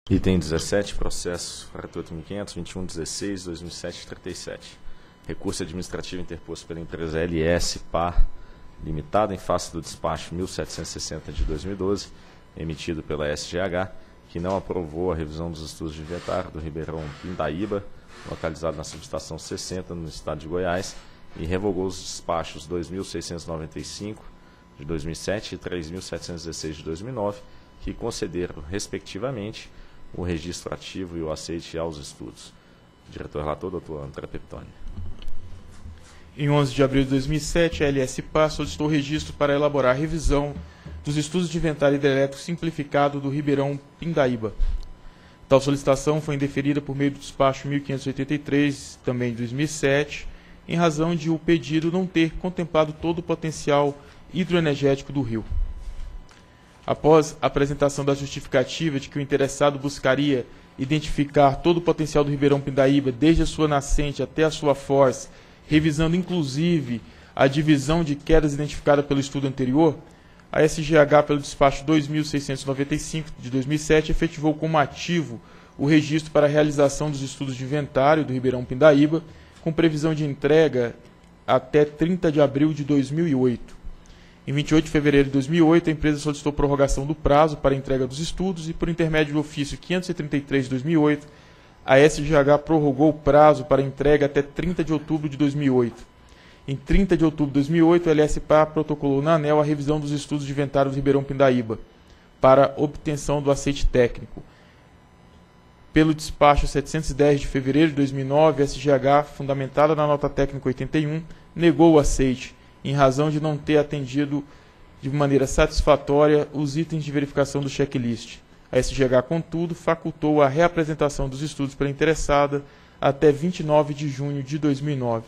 Item 17, processo 48.500.21.16.2007.37. Recurso administrativo interposto pela empresa LS Par Limitada em face do despacho 1760 de 2012, emitido pela SGH, que não aprovou a revisão dos estudos de inventário do Ribeirão Pindaíba, localizado na subestação 60, no estado de Goiás, e revogou os despachos 2.695 de 2007 e 3.716 de 2009, que concederam, respectivamente, o registro ativo e o aceite aos estudos. Diretor-relator, doutor André Peptoni. Em 11 de abril de 2007, a LSPA solicitou registro para elaborar a revisão dos estudos de inventário hidrelétrico simplificado do Ribeirão Pindaíba. Tal solicitação foi indeferida por meio do despacho 1583, também de 2007, em razão de o pedido não ter contemplado todo o potencial hidroenergético do rio. Após a apresentação da justificativa de que o interessado buscaria identificar todo o potencial do Ribeirão Pindaíba, desde a sua nascente até a sua foz, revisando inclusive a divisão de quedas identificada pelo estudo anterior, a SGH, pelo despacho 2.695 de 2007, efetivou como ativo o registro para a realização dos estudos de inventário do Ribeirão Pindaíba, com previsão de entrega até 30 de abril de 2008. Em 28 de fevereiro de 2008, a empresa solicitou prorrogação do prazo para a entrega dos estudos e, por intermédio do ofício 533 de 2008, a SGH prorrogou o prazo para entrega até 30 de outubro de 2008. Em 30 de outubro de 2008, a LSPA protocolou na ANEEL a revisão dos estudos de inventário do Ribeirão Pindaíba para obtenção do aceite técnico. Pelo despacho 710 de fevereiro de 2009, a SGH, fundamentada na nota técnica 81, negou o aceite, em razão de não ter atendido de maneira satisfatória os itens de verificação do checklist. A SGH, contudo, facultou a reapresentação dos estudos pela interessada até 29 de junho de 2009.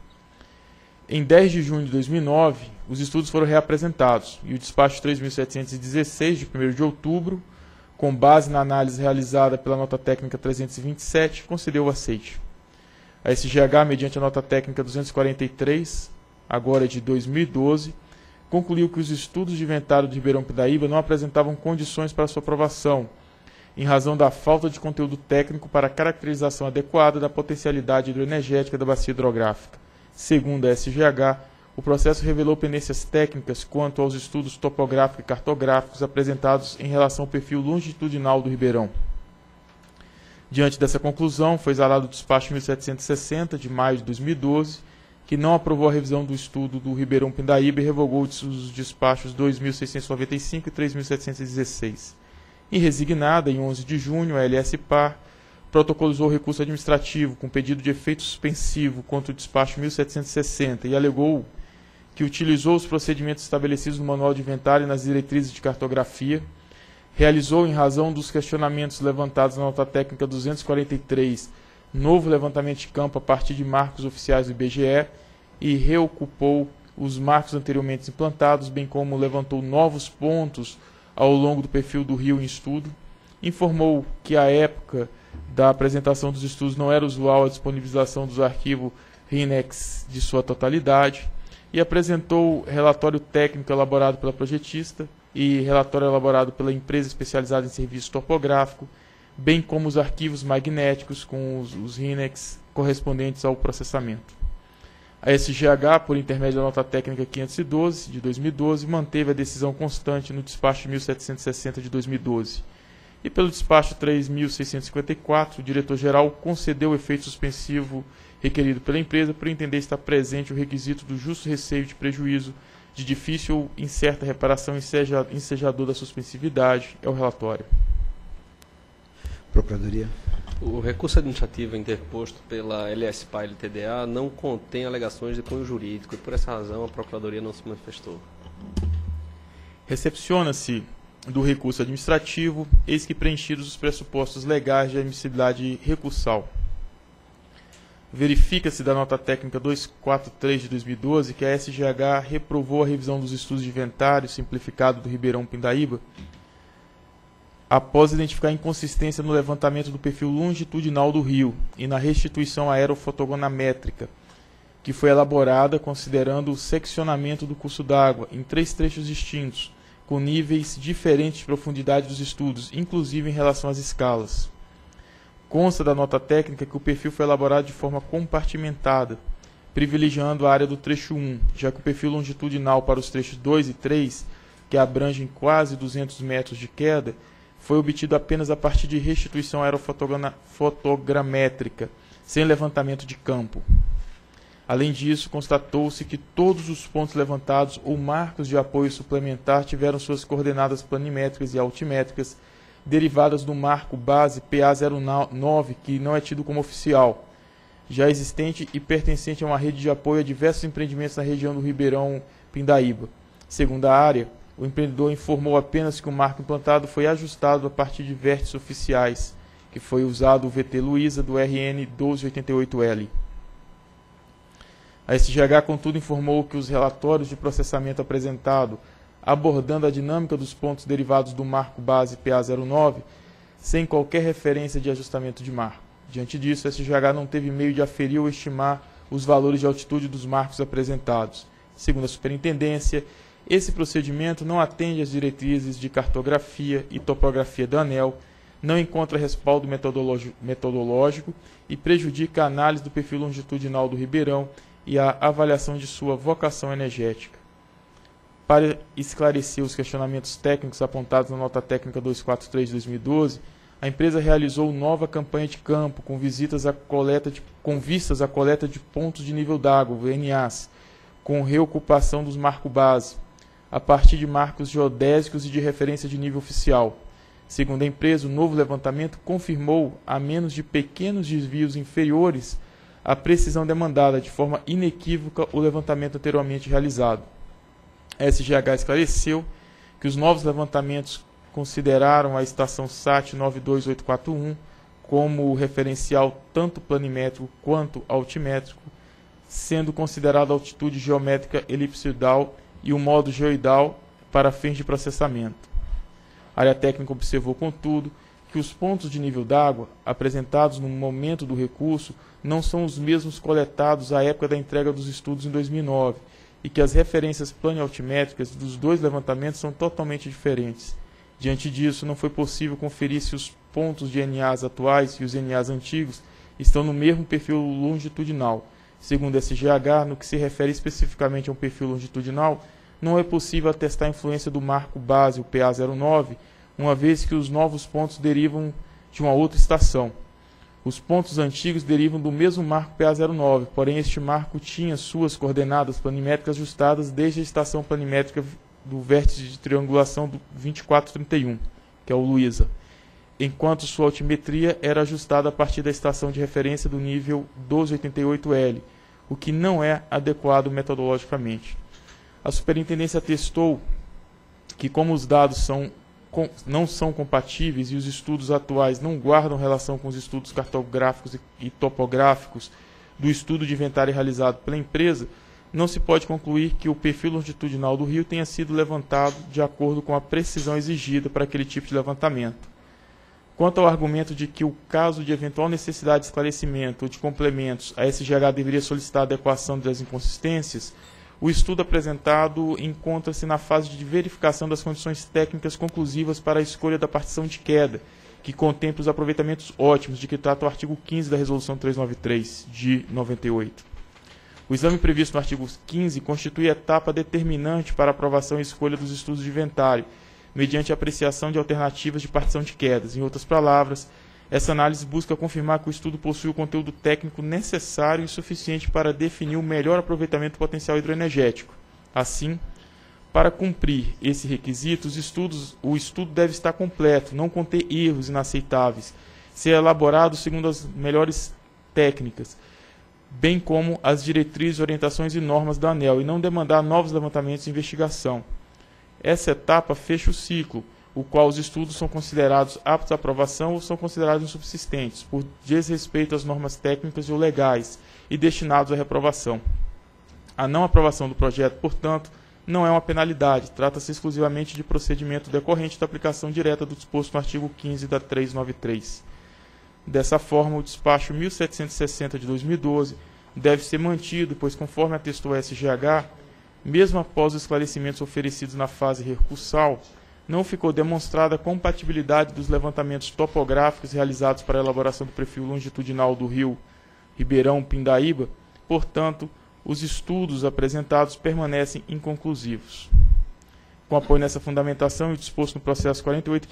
Em 10 de junho de 2009, os estudos foram reapresentados e o despacho 3.716, de 1º de outubro, com base na análise realizada pela nota técnica 327, concedeu o aceite. A SGH, mediante a nota técnica 243, agora de 2012, concluiu que os estudos de inventário do Ribeirão Pindaíba não apresentavam condições para sua aprovação, em razão da falta de conteúdo técnico para a caracterização adequada da potencialidade hidroenergética da bacia hidrográfica. Segundo a SGH, o processo revelou pendências técnicas quanto aos estudos topográficos e cartográficos apresentados em relação ao perfil longitudinal do Ribeirão. Diante dessa conclusão, foi exalado o despacho 1760, de maio de 2012, que não aprovou a revisão do estudo do Ribeirão Pindaíba e revogou os despachos 2.695 e 3.716. Em resignada, em 11 de junho, a LSPAR protocolizou o recurso administrativo com pedido de efeito suspensivo contra o despacho 1760 e alegou que utilizou os procedimentos estabelecidos no Manual de Inventário e nas diretrizes de cartografia, realizou, em razão dos questionamentos levantados na nota técnica 243, novo levantamento de campo a partir de marcos oficiais do IBGE e reocupou os marcos anteriormente implantados, bem como levantou novos pontos ao longo do perfil do rio em estudo, informou que à época da apresentação dos estudos não era usual a disponibilização dos arquivos RINEX de sua totalidade e apresentou relatório técnico elaborado pela projetista e relatório elaborado pela empresa especializada em serviço topográfico, bem como os arquivos magnéticos com os RINEX correspondentes ao processamento. A SGH, por intermédio da nota técnica 512, de 2012, manteve a decisão constante no despacho 1760 de 2012. E pelo despacho 3.654, o diretor-geral concedeu o efeito suspensivo requerido pela empresa por entender estar presente o requisito do justo receio de prejuízo de difícil ou incerta reparação ensejador da suspensividade. É o relatório. Procuradoria. O recurso administrativo interposto pela LSPA e LTDA não contém alegações de cunho jurídico e, por essa razão, a Procuradoria não se manifestou. Recepciona-se do recurso administrativo, eis que preenchidos os pressupostos legais de admissibilidade recursal. Verifica-se da nota técnica 243 de 2012 que a SGH reprovou a revisão dos estudos de inventário simplificado do Ribeirão Pindaíba após identificar inconsistência no levantamento do perfil longitudinal do rio e na restituição aerofotogramétrica, que foi elaborada considerando o seccionamento do curso d'água em 3 trechos distintos, com níveis diferentes de profundidade dos estudos, inclusive em relação às escalas. Consta da nota técnica que o perfil foi elaborado de forma compartimentada, privilegiando a área do trecho 1, já que o perfil longitudinal para os trechos 2 e 3, que abrangem quase 200 metros de queda, foi obtido apenas a partir de restituição aerofotogramétrica, sem levantamento de campo. Além disso, constatou-se que todos os pontos levantados ou marcos de apoio suplementar tiveram suas coordenadas planimétricas e altimétricas derivadas do marco base PA09, que não é tido como oficial, já existente e pertencente a uma rede de apoio a diversos empreendimentos na região do Ribeirão Pindaíba. Segundo a área, o empreendedor informou apenas que o marco implantado foi ajustado a partir de vértices oficiais, que foi usado o VT Luiza do RN 1288L. A SGH, contudo, informou que os relatórios de processamento apresentado, abordando a dinâmica dos pontos derivados do marco base PA09, sem qualquer referência de ajustamento de marco. Diante disso, a SGH não teve meio de aferir ou estimar os valores de altitude dos marcos apresentados. Segundo a superintendência, esse procedimento não atende às diretrizes de cartografia e topografia do ANEEL, não encontra respaldo metodológico e prejudica a análise do perfil longitudinal do Ribeirão e a avaliação de sua vocação energética. Para esclarecer os questionamentos técnicos apontados na nota técnica 243 de 2012, a empresa realizou nova campanha de campo com vistas à coleta de pontos de nível d'água, VNAs, com reocupação dos marcos base, a partir de marcos geodésicos e de referência de nível oficial. Segundo a empresa, o novo levantamento confirmou, a menos de pequenos desvios inferiores, a precisão demandada de forma inequívoca o levantamento anteriormente realizado. A SGH esclareceu que os novos levantamentos consideraram a estação SAT 92841 como referencial tanto planimétrico quanto altimétrico, sendo considerada a altitude geométrica elipsoidal e o modo geoidal para fins de processamento. A área técnica observou, contudo, que os pontos de nível d'água apresentados no momento do recurso não são os mesmos coletados à época da entrega dos estudos em 2009 e que as referências plano-altimétricas dos dois levantamentos são totalmente diferentes. Diante disso, não foi possível conferir se os pontos de NAs atuais e os NAs antigos estão no mesmo perfil longitudinal. Segundo a SGH, no que se refere especificamente a um perfil longitudinal, não é possível atestar a influência do marco base, o PA09, uma vez que os novos pontos derivam de uma outra estação. Os pontos antigos derivam do mesmo marco PA09, porém este marco tinha suas coordenadas planimétricas ajustadas desde a estação planimétrica do vértice de triangulação do 2431, que é o Luiza, enquanto sua altimetria era ajustada a partir da estação de referência do nível 1288L, o que não é adequado metodologicamente. A superintendência atestou que, como os dados não são compatíveis e os estudos atuais não guardam relação com os estudos cartográficos e topográficos do estudo de inventário realizado pela empresa, não se pode concluir que o perfil longitudinal do rio tenha sido levantado de acordo com a precisão exigida para aquele tipo de levantamento. Quanto ao argumento de que, o caso de eventual necessidade de esclarecimento ou de complementos, a SGH deveria solicitar a adequação das inconsistências, o estudo apresentado encontra-se na fase de verificação das condições técnicas conclusivas para a escolha da partição de queda, que contempla os aproveitamentos ótimos de que trata o artigo 15 da Resolução 393, de 98. O exame previsto no artigo 15 constitui etapa determinante para a aprovação e escolha dos estudos de inventário, mediante a apreciação de alternativas de partição de quedas. Em outras palavras, essa análise busca confirmar que o estudo possui o conteúdo técnico necessário e suficiente para definir o melhor aproveitamento do potencial hidroenergético. Assim, para cumprir esse requisito, o estudo deve estar completo, não conter erros inaceitáveis, ser elaborado segundo as melhores técnicas, bem como as diretrizes, orientações e normas da ANEEL, e não demandar novos levantamentos e investigação. Essa etapa fecha o ciclo, o qual os estudos são considerados aptos à aprovação ou são considerados insubsistentes, por desrespeito às normas técnicas ou legais e destinados à reprovação. A não aprovação do projeto, portanto, não é uma penalidade, trata-se exclusivamente de procedimento decorrente da aplicação direta do disposto no artigo 15 da 393. Dessa forma, o despacho 1760 de 2012 deve ser mantido, pois, conforme atestou a SGH, mesmo após os esclarecimentos oferecidos na fase recursal, não ficou demonstrada a compatibilidade dos levantamentos topográficos realizados para a elaboração do perfil longitudinal do rio Ribeirão Pindaíba, portanto, os estudos apresentados permanecem inconclusivos. Com apoio nessa fundamentação e disposto no processo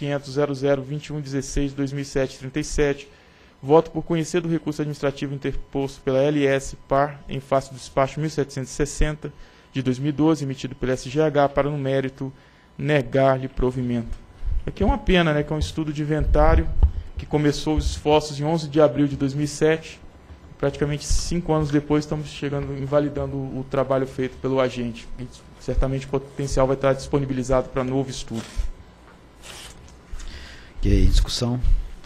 48.500.002116/2007-37, voto por conhecer do recurso administrativo interposto pela LS-PAR em face do despacho 1760 de 2012, emitido pela SGH, para, no mérito, negar-lhe provimento. Aqui é uma pena, né, que é um estudo de inventário que começou os esforços em 11 de abril de 2007, praticamente 5 anos depois estamos invalidando o trabalho feito pelo agente. E, certamente o potencial vai estar disponibilizado para novo estudo. E aí, discussão?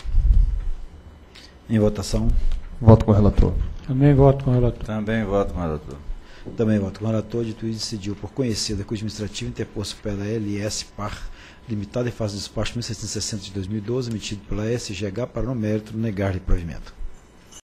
Em votação? Voto com o relator. Também voto com o relator. Também voto com o relator. Também voto com o relator. Dito isso, decidiu por conhecer da recurso administrativo interposto pela LS-PAR, limitada em fase do despacho 1760 de 2012, emitido pela SGH, para, no mérito, negar-lhe provimento.